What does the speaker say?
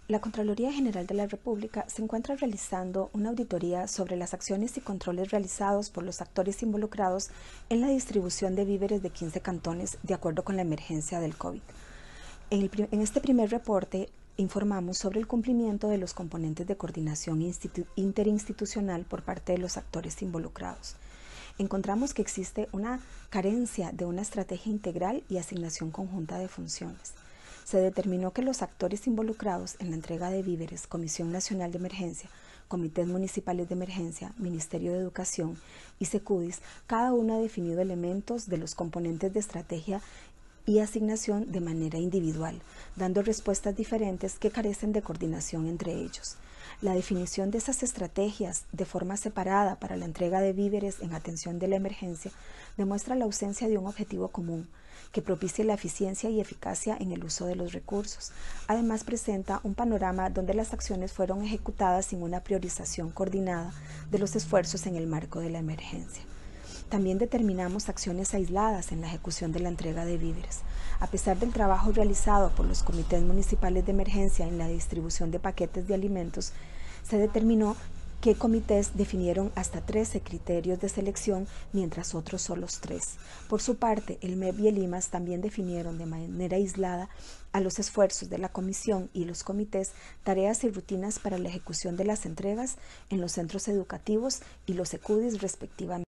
La Contraloría General de la República se encuentra realizando una auditoría sobre las acciones y controles realizados por los actores involucrados en la distribución de víveres de 15 cantones de acuerdo con la emergencia del COVID. En este primer reporte informamos sobre el cumplimiento de los componentes de coordinación interinstitucional por parte de los actores involucrados. Encontramos que existe una carencia de una estrategia integral y asignación conjunta de funciones. Se determinó que los actores involucrados en la entrega de víveres, Comisión Nacional de Emergencia, Comités Municipales de Emergencia, Ministerio de Educación y Secudis, cada uno ha definido elementos de los componentes de estrategia y asignación de manera individual, dando respuestas diferentes que carecen de coordinación entre ellos. La definición de esas estrategias de forma separada para la entrega de víveres en atención de la emergencia demuestra la ausencia de un objetivo común que propicie la eficiencia y eficacia en el uso de los recursos. Además, presenta un panorama donde las acciones fueron ejecutadas sin una priorización coordinada de los esfuerzos en el marco de la emergencia. También determinamos acciones aisladas en la ejecución de la entrega de víveres. A pesar del trabajo realizado por los comités municipales de emergencia en la distribución de paquetes de alimentos, se determinó que comités definieron hasta 13 criterios de selección, mientras otros solo 3. Por su parte, el MEP y el IMAS también definieron de manera aislada a los esfuerzos de la comisión y los comités tareas y rutinas para la ejecución de las entregas en los centros educativos y los secudis respectivamente.